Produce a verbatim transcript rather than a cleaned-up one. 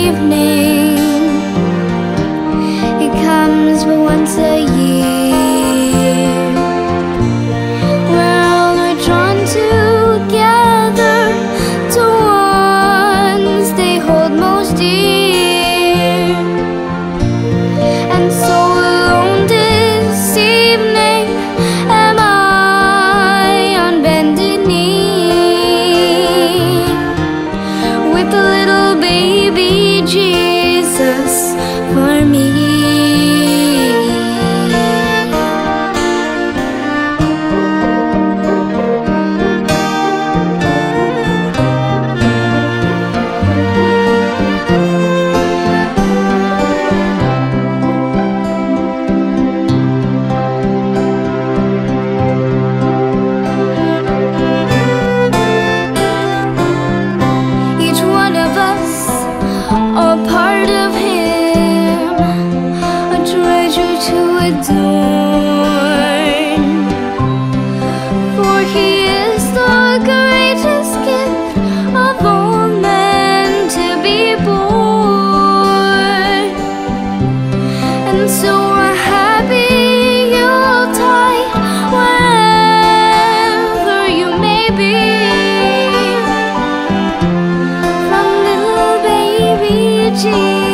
evening. It comes but once a year. We're all drawn together to ones they hold most dear. And so alone this evening am I on bended knee, with a little baby Jesus for me. A part of Him, a treasure to adorn. For He is the greatest gift of all men to be born. And so a happy Yuletide wherever you may be, from little baby Jesus.